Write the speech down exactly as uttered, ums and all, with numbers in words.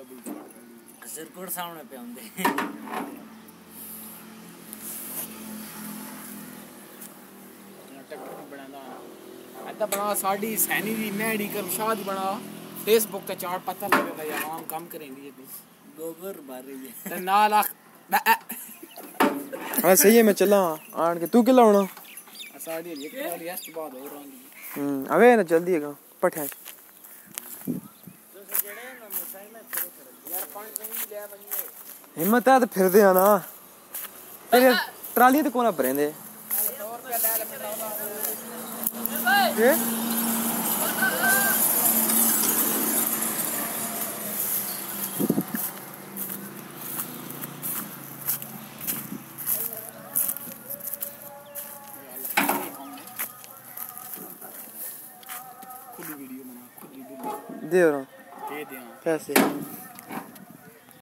सिरकुट सामने पे आंदे ट्रैक्टर बनांदा अद्धा बना साडी सैनी दी मेडिकल शादी बना फेसबुक ते चार पता लगदा यार आम काम करेंदी है गोबर मार रही है ते ना लाख हां सही है मैं चला आन के तू किला होना साडी एक वाली एस्ट बाद हो रही हम्म अबे ना जल्दी है पठा तो जेड़े ना मोसाई में फिर यार पानी नहीं ले बनिए हिम्मत है तो फिर दे आना तेरे ट्राली ते कोना भरेंदे सौ रुपया ले ये खुली वीडियो बना खुली वीडियो दे रहा दे दे पैसे